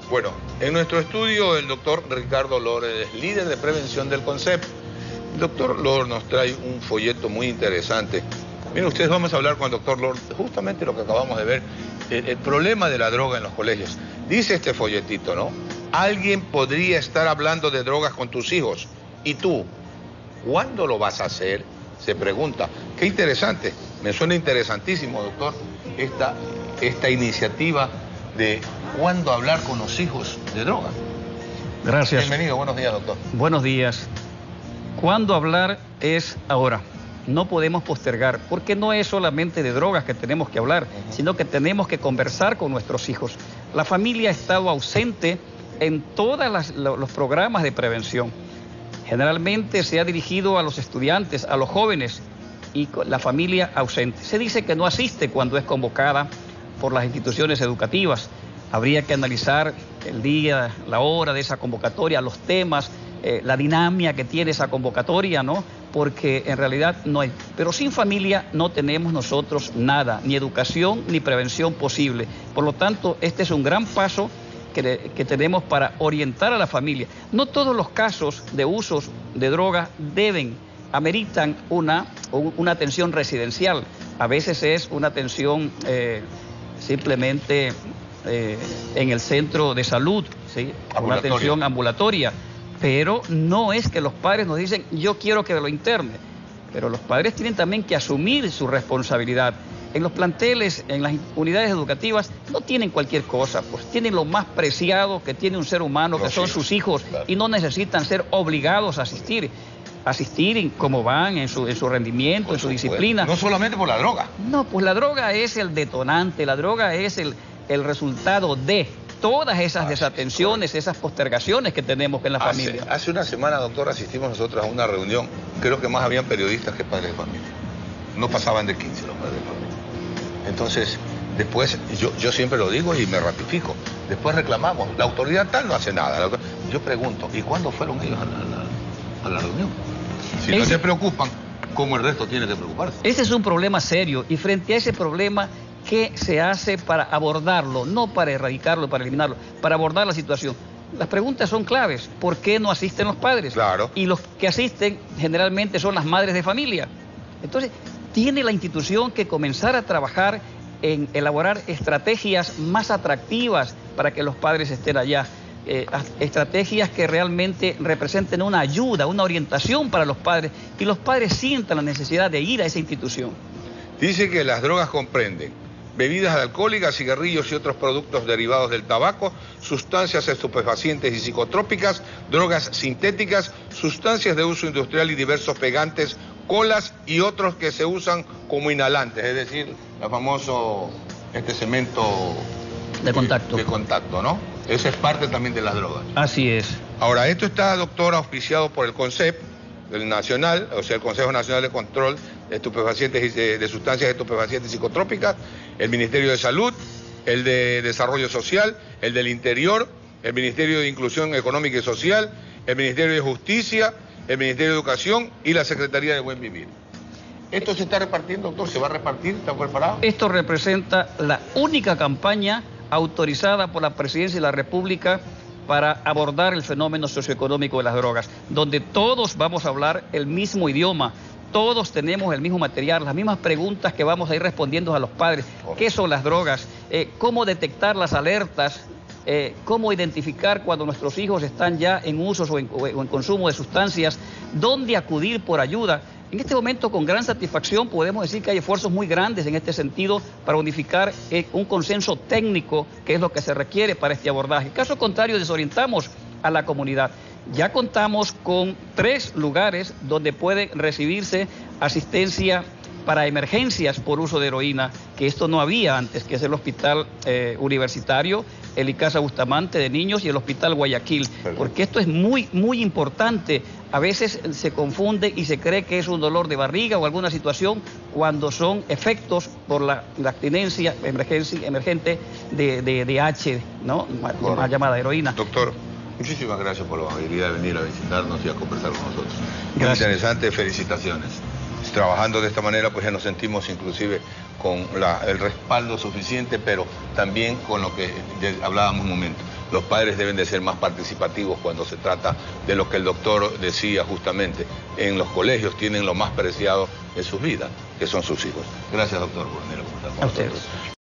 Bueno, en nuestro estudio el doctor Ricardo Lor es líder de prevención del CONCEP. El doctor Lor nos trae un folleto muy interesante. Miren, ustedes, vamos a hablar con el doctor Lor justamente lo que acabamos de ver, el problema de la droga en los colegios. Dice este folletito, ¿no? Alguien podría estar hablando de drogas con tus hijos. ¿Y tú? ¿Cuándo lo vas a hacer? Se pregunta. Qué interesante. Me suena interesantísimo, doctor, esta iniciativa de cuándo hablar con los hijos de droga. Gracias. Bienvenido, buenos días, doctor. Buenos días. Cuándo hablar es ahora. No podemos postergar, porque no es solamente de drogas que tenemos que hablar, sino que tenemos que conversar con nuestros hijos. La familia ha estado ausente en todos los programas de prevención. Generalmente se ha dirigido a los estudiantes, a los jóvenes, y la familia ausente. Se dice que no asiste cuando es convocada por las instituciones educativas. Habría que analizar el día, la hora de esa convocatoria, los temas, la dinámica que tiene esa convocatoria, ¿no? Porque en realidad no hay. Pero sin familia no tenemos nosotros nada, ni educación ni prevención posible. Por lo tanto, este es un gran paso que tenemos para orientar a la familia. No todos los casos de usos de droga ameritan una atención residencial. A veces es una atención simplemente en el centro de salud, ¿sí? Una atención ambulatoria. Pero no es que los padres nos dicen, yo quiero que me lo interne. Pero los padres tienen también que asumir su responsabilidad. En los planteles, en las unidades educativas, no tienen cualquier cosa, pues tienen lo más preciado que tiene un ser humano, que son sus hijos, claro. Y no necesitan ser obligados a asistir en cómo van, en su rendimiento, en su disciplina. No solamente por la droga. No, pues la droga es el detonante, la droga es el resultado de todas esas desatenciones, esas postergaciones que tenemos en la familia. Hace una semana, doctor, asistimos nosotros a una reunión, creo que más habían periodistas que padres de familia. No pasaban de 15 los padres de familia. Entonces, después, yo siempre lo digo y me ratifico, después reclamamos, la autoridad tal no hace nada. Yo pregunto, ¿y cuándo fueron ellos a la reunión? Si no se preocupan, ¿cómo el resto tiene que preocuparse? Ese es un problema serio, y frente a ese problema, ¿qué se hace para abordarlo? No para erradicarlo, para eliminarlo, para abordar la situación. Las preguntas son claves. ¿Por qué no asisten los padres? Claro. Y los que asisten generalmente son las madres de familia. Entonces, tiene la institución que comenzar a trabajar en elaborar estrategias más atractivas para que los padres estén allá. Estrategias que realmente representen una ayuda, una orientación para los padres, y los padres sientan la necesidad de ir a esa institución. Dice que las drogas comprenden bebidas alcohólicas, cigarrillos y otros productos derivados del tabaco, sustancias estupefacientes y psicotrópicas, drogas sintéticas, sustancias de uso industrial y diversos pegantes, colas y otros que se usan como inhalantes, es decir, el famoso cemento de contacto. De contacto, ¿no? Esa es parte también de las drogas. Así es. Ahora, esto está, doctor, auspiciado por el CONCEP, el Nacional, o sea, el Consejo Nacional de Control de Estupefacientes y de Sustancias Estupefacientes y Psicotrópicas, el Ministerio de Salud, el de Desarrollo Social, el del Interior, el Ministerio de Inclusión Económica y Social, el Ministerio de Justicia, el Ministerio de Educación y la Secretaría de Buen Vivir. ¿Esto se está repartiendo, doctor? ¿Se va a repartir? ¿Está preparado? Esto representa la única campaña autorizada por la Presidencia de la República para abordar el fenómeno socioeconómico de las drogas, donde todos vamos a hablar el mismo idioma, todos tenemos el mismo material, las mismas preguntas que vamos a ir respondiendo a los padres. ¿Qué son las drogas? ¿Cómo detectar las alertas? ¿Cómo identificar cuando nuestros hijos están ya en usos o en consumo de sustancias? ¿Dónde acudir por ayuda? En este momento, con gran satisfacción, podemos decir que hay esfuerzos muy grandes en este sentido para unificar un consenso técnico, que es lo que se requiere para este abordaje. Caso contrario, desorientamos a la comunidad. Ya contamos con 3 lugares donde puede recibirse asistencia para emergencias por uso de heroína, que esto no había antes, que es el Hospital Universitario, el Icasa Bustamante de Niños y el Hospital Guayaquil, porque esto es muy, muy importante. A veces se confunde y se cree que es un dolor de barriga o alguna situación cuando son efectos por la abstinencia emergente de H, ¿no? Más llamada heroína. Doctor, muchísimas gracias por la amabilidad de venir a visitarnos y a conversar con nosotros. Gracias. Muy interesante, felicitaciones. Trabajando de esta manera, pues ya nos sentimos inclusive con el respaldo suficiente, pero también con lo que hablábamos un momento. los padres deben de ser más participativos cuando se trata de lo que el doctor decía justamente. En los colegios tienen lo más preciado en sus vidas, que son sus hijos. Gracias, doctor, por venir a conversar con nosotros.